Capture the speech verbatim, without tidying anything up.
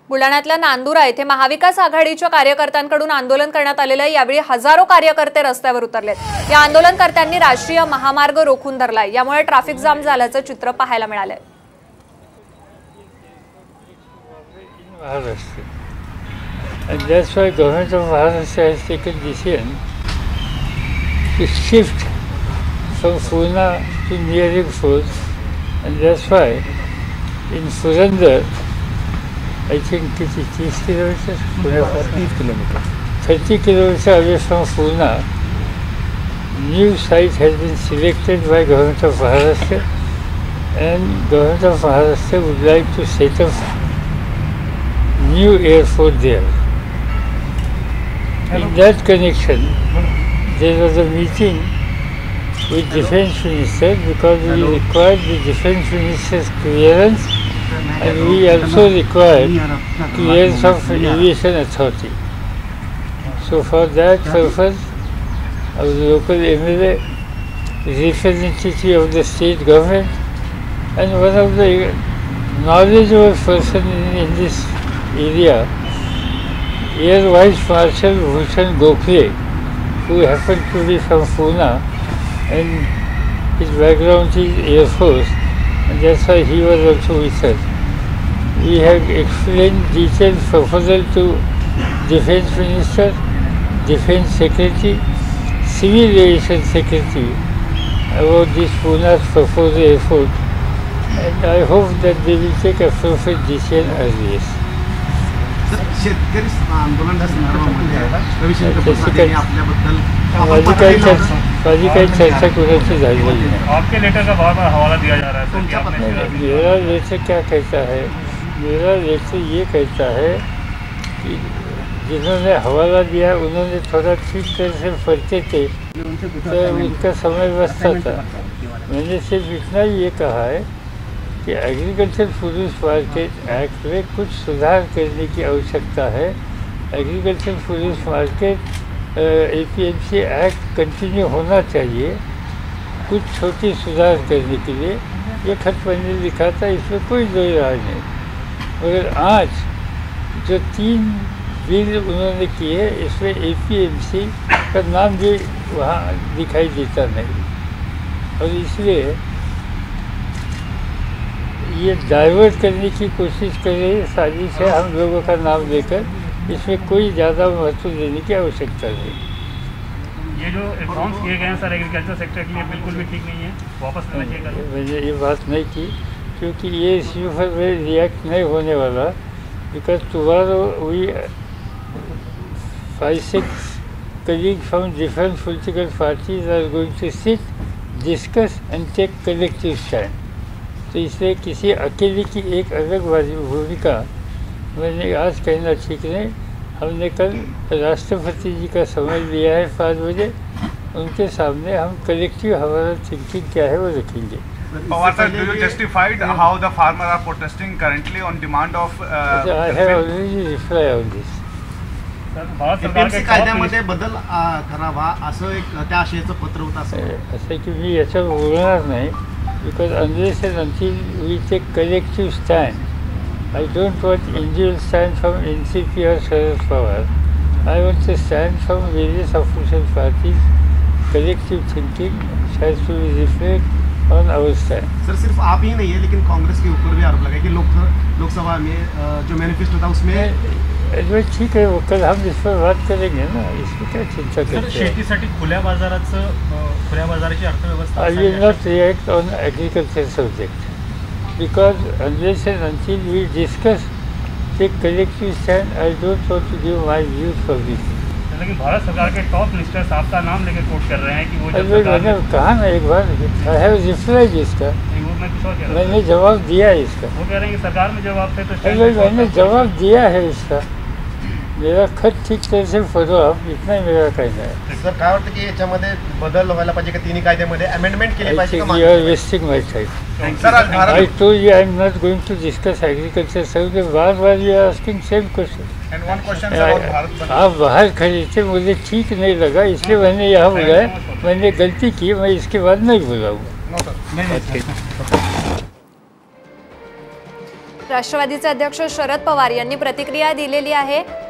बुलढाण्यातल्या नांदुरा येथे महाविकास आघाडीच्या कार्यकर्त्यांकडून आंदोलन करण्यात आलेलं यावेळी हजारो कार्यकर्ते रस्त्यावर उतरलेत। या आंदोलनकर्त्यांनी राष्ट्रीय महामार्ग रोखून धरलाय, यामुळे ट्रॅफिक जाम झाल्याचं चित्र पाहायला मिळालंय। And that's why government of Maharashtra has taken decision to shift from Pune to nearing Fort, and that's why in Purandar, I think it is thirty kilometers, thirty kilometers, thirty kilometers away from Pune, new site has been selected by government of Maharashtra, and government of Maharashtra would like to set up new airport there. In that connection, there was a meeting with Defence Minister because we required the Defence Minister's clearance, and we also required clearance of Aviation Authority. So for that purpose, our local M L A, representative of the state government, and one of the knowledgeable person in, in this area, Air Vice Marshal Bhushan Gokhale, who happened to be from Pune, and his background is Air Force, and that's why he was also with us. We have explained detailed proposal to Defence Minister, Defence Secretary, Civil Aviation Secretary about this Pune's proposed airport, and I hope that they will take appropriate decision as yes. शेतकरी आंदोलन आपल्याबद्दल माझी काही चर्चा माझी काही चर्चा कुणाची झाली नहीं। आपके लेटर का बार बार हवाला दिया जा रहा है। मेरा लेटर क्या कहता है? मेरा लेटर ये कहता है कि जिन्होंने हवाला दिया उन्होंने थोड़ा ठीक तरह से पढ़ते थे तो उनका समय बचता था। मैंने सिर्फ इतना ये कहा है कि एग्रीकल्चर प्रोड्यूस मार्केट एक्ट में कुछ सुधार करने की आवश्यकता है। Agriculture produce market A P M C act continue होना चाहिए, कुछ छोटी सुधार करने के लिए। ये खत मैंने लिखा था, इसमें कोई दो राय नहीं। मगर आज जो तीन बिल उन्होंने किए, इसमें ए पी एम सी का नाम भी वहाँ दिखाई देता नहीं, और इसलिए ये डाइवर्ट करने की कोशिश कर रही है। साजिश है हम लोगों का नाम लेकर, इसमें कोई ज़्यादा महत्व देने की आवश्यकता नहीं। ये जो रिफॉर्म्स किए गए हैं सर एग्रीकल्चर सेक्टर के लिए बिल्कुल भी ठीक नहीं है, वापस लेना चाहिए। मैंने ये बात नहीं की क्योंकि ये इश्यू पर मैं रिएक्ट नहीं होने वाला, because tomorrow we five six colleagues from different political parties are going to sit, discuss and take collective stand. तो इसलिए किसी अकेले की एक अलग भूमिका मैंने आज कहना ठीक नहीं। हमने कल राष्ट्रपति जी का समय लिया है पाँच बजे, उनके सामने हम कलेक्टिव हमारा थिंकिंग क्या है वो रखेंगे। Pawar sir, do you justified how the farmers are protesting currently on demand of? Uh, I have already replied on this. APMC कायद्यामध्ये बदल करावा असं एक त्या आशयाचं पत्र होतं असं असं की मी याच्यावर बोलणार नाही, because unless and until we take collective stand, I don't want individual stand from N C P or Sharad Pawar. I want to stand from various opposition parties. Collective thinking has to be reflect on our stand. Sir सिर्फ आप ही नहीं है, लेकिन कांग्रेस के ऊपर भी आरोप लगा कि लोक लोकसभा में जो मैनिफेस्टो था उसमें ठीक है, वो कल हम इस पर बात करेंगे ना, इसमें क्या चिंता करते हैं। शेतीसाठी खुल्या बाजाराचं खुल्या बाजाराची अर्थव्यवस्था I will not react on agriculture subject because unless and until we discuss take collective stand, I don't want to give my views for this. लेकिन भारत सरकार के टॉप मिनिस्टर्स आपका नाम लेकर कोट कर रहे हैं कि वो जब मैंने कहा ना एक बार, I have replied इसका, वो मैं कुछ और कह रहा हूं। मैंने जवाब दिया इसका। वो कह रहे हैं कि सरकार में जवाब थे तो मैंने जवाब दिया है इसका। मेरा खत ठीक तरह से पढ़ो आप, इतना ही मेरा कहना है। सर काय वाटतं की याच्यामध्ये बदल व्हायला पाहिजे का तिन्ही कायद्यामध्ये अमेंडमेंट केली पाहिजे का? You are wasting my time. Sir, आज Bharat I told you I am not going to discuss agriculture subject. Bar bar you are asking same question. and one question sir about Bharat बंद। आप बाहर खड़े थे, मुझे ठीक नहीं लगा, इसलिए मैंने यहाँ बुलाया। मैंने गलती की, मैं इसके बाद नहीं बुलाऊंगा। No sir। राष्ट्रवादीचे अध्यक्ष शरद पवार यांनी प्रतिक्रिया दिलेली आहे।